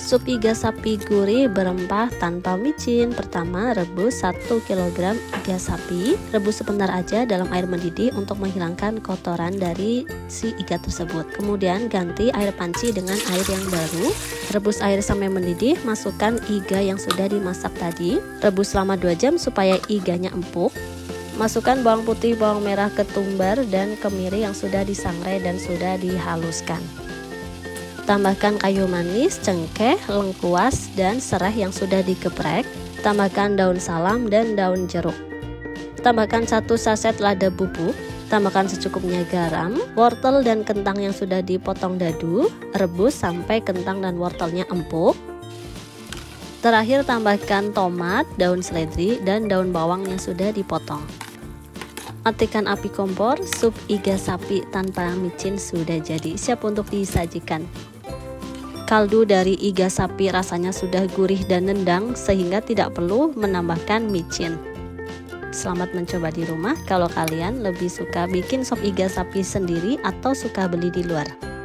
Sup iga sapi gurih berempah tanpa micin. Pertama, rebus 1 kg iga sapi. Rebus sebentar aja dalam air mendidih untuk menghilangkan kotoran dari si iga tersebut. Kemudian ganti air panci dengan air yang baru. Rebus air sampai mendidih, masukkan iga yang sudah dimasak tadi. Rebus selama 2 jam supaya iganya empuk. Masukkan bawang putih, bawang merah, ketumbar, dan kemiri yang sudah disangrai dan sudah dihaluskan. Tambahkan kayu manis, cengkeh, lengkuas, dan serai yang sudah digeprek. Tambahkan daun salam dan daun jeruk. Tambahkan 1 saset lada bubuk. Tambahkan secukupnya garam, wortel dan kentang yang sudah dipotong dadu. Rebus sampai kentang dan wortelnya empuk. Terakhir tambahkan tomat, daun seledri, dan daun bawang yang sudah dipotong. Matikan api kompor. Sup iga sapi tanpa micin sudah jadi, siap untuk disajikan. Kaldu dari iga sapi rasanya sudah gurih dan nendang sehingga tidak perlu menambahkan micin. Selamat mencoba di rumah. Kalau kalian lebih suka bikin sop iga sapi sendiri atau suka beli di luar.